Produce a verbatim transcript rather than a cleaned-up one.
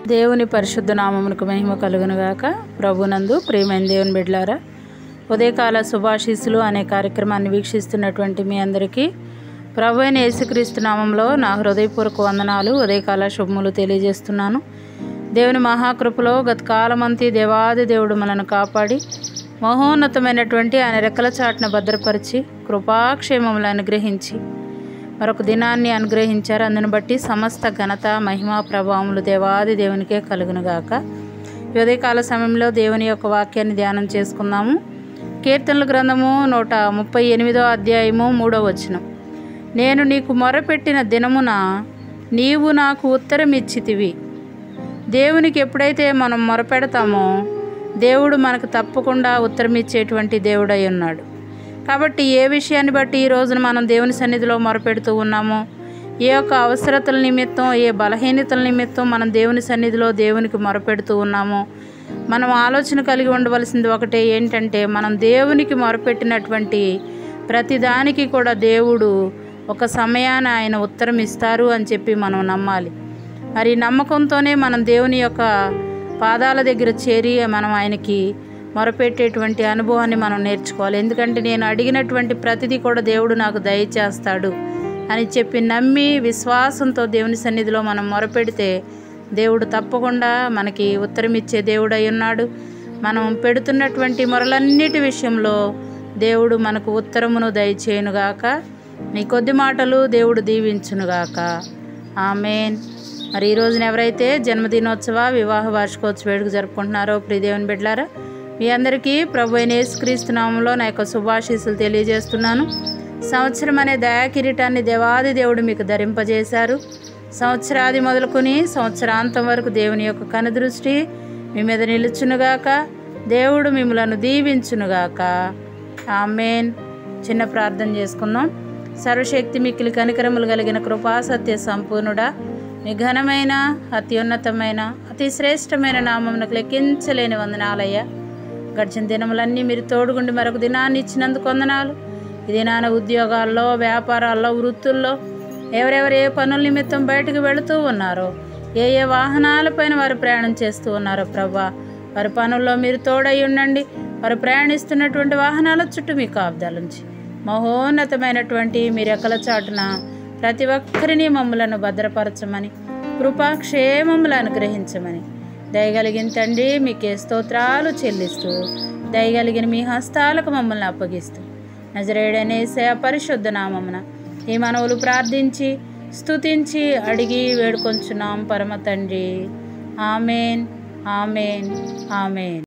దేవుని పరిశుద్ధ నామమునకు మహిమ కలుగునుగాక. ప్రభునందు ప్రియమైన దేవుని బిడ్డలారా, ఉదయకాల శుభాశీస్సులు అనే కార్యక్రమాన్ని వీక్షిస్తున్నటువంటి మీ అందరికీ ప్రభు అయిన యేసుక్రీస్తు నామంలో నా హృదయపూర్వక వందనాలు, ఉదయకాల శుభములు తెలియజేస్తున్నాను. దేవుని మహాకృపలో గత కాలమంతి దేవాది దేవుడు మనను కాపాడి మహోన్నతమైనటువంటి ఆయన రెక్కల చాటును భద్రపరిచి కృపాక్షేమములు అనుగ్రహించి మరొక దినాన్ని అనుగ్రహించారు. అందును బట్టి సమస్త ఘనత మహిమా ప్రభావములు దేవాది దేవునికే కలుగునుగాక. ఉదయకాల సమయంలో దేవుని యొక్క వాక్యాన్ని ధ్యానం చేసుకుందాము. కీర్తనల గ్రంథము నూట ముప్పై ఎనిమిదో అధ్యాయము మూడో వచనం. నేను నీకు మొరపెట్టిన దినమున నీవు నాకు ఉత్తరం ఇచ్చితివి. దేవునికి ఎప్పుడైతే మనం మొరపెడతామో దేవుడు మనకు తప్పకుండా ఉత్తరం ఇచ్చేటువంటి దేవుడై ఉన్నాడు. కాబట్టి ఏ విషయాన్ని బట్టి ఈ రోజున మనం దేవుని సన్నిధిలో మొరపెడుతూ ఉన్నామో, ఏ యొక్క అవసరతల నిమిత్తం, ఏ బలహీనతల నిమిత్తం మనం దేవుని సన్నిధిలో దేవునికి మొరపెడుతూ ఉన్నామో, మనం ఆలోచన కలిగి ఉండవలసింది ఒకటే, ఏంటంటే మనం దేవునికి మొరపెట్టినటువంటి ప్రతిదానికి కూడా దేవుడు ఒక సమయాన ఆయన ఉత్తరం ఇస్తారు అని చెప్పి మనం నమ్మాలి. మరి నమ్మకంతోనే మనం దేవుని యొక్క పాదాల దగ్గర చేరి మనం ఆయనకి మొరపెట్టేటువంటి అనుభవాన్ని మనం నేర్చుకోవాలి. ఎందుకంటే నేను అడిగినటువంటి ప్రతిదీ కూడా దేవుడు నాకు దయచేస్తాడు అని చెప్పి నమ్మి విశ్వాసంతో దేవుని సన్నిధిలో మనం మొరపెడితే దేవుడు తప్పకుండా మనకి ఉత్తరం ఇచ్చే దేవుడు అయి ఉన్నాడు. మనం పెడుతున్నటువంటి మొరలన్నిటి విషయంలో దేవుడు మనకు ఉత్తరమును దయచేయునుగాక. నీ కొద్ది మాటలు దేవుడు దీవించునుగాక. ఆమేన్. మరి ఈ రోజున ఎవరైతే జన్మదినోత్సవ వివాహ వార్షికోత్సవ వేడుక జరుపుకుంటున్నారో ప్రియ దేవుని బిడ్డలారా, మీ అందరికీ ప్రభు అయిన యేసుక్రీస్తు నామంలో నా యొక్క శుభాశీస్సులు తెలియజేస్తున్నాను. సంవత్సరం అనే దయాకిరీటాన్ని దేవాది దేవుడు మీకు ధరింపజేశారు. సంవత్సరాది మొదలుకొని సంవత్సరాంతం వరకు దేవుని యొక్క కనుదృష్టి మీ మీద నిలుచునుగాక. దేవుడు మిమ్మలను దీవించునుగాక. ఆమేన్. చిన్న ప్రార్థన చేసుకుందాం. సర్వశక్తి మిక్కిలి కనికరములు కలిగిన కృపా సత్య సంపూర్ణుడా, మీ ఘనమైన అత్యున్నతమైన అతి శ్రేష్టమైన నామమునకు లెక్కించలేని వందనాలయ్యా. గడిచిన దినములన్నీ మీరు తోడుగుండి మరొక దినాన్ని ఇచ్చినందుకు వందనాలు. ఈ దినాన ఉద్యోగాల్లో, వ్యాపారాల్లో, వృత్తుల్లో ఎవరెవరు ఏ పనుల నిమిత్తం బయటకు వెళుతూ ఉన్నారో, ఏ ఏ వాహనాలపైన వారు ప్రయాణం చేస్తూ ఉన్నారో ప్రభా, వారి పనుల్లో మీరు తోడై ఉండండి. వారు ప్రయాణిస్తున్నటువంటి వాహనాల చుట్టూ మీ కాపుదలుంచి మహోన్నతమైనటువంటి మీ రెక్కల చాటున ప్రతి ఒక్కరిని మమ్మలను భద్రపరచమని, కృపాక్షేమములు అనుగ్రహించమని దయగలిగిన తండ్రి మీకే స్తోత్రాలు చెల్లిస్తూ, దయగలిగిన మీ హస్తాలకు మమ్మల్ని అప్పగిస్తూ నజరేయుడైన యేసయ్య పరిశుద్ధ నామమున ఈ మనవులు ప్రార్థించి స్తుతించి అడిగి వేడుకొంచున్నాం పరమ తండ్రి. ఆమేన్, ఆమేన్, ఆమేన్.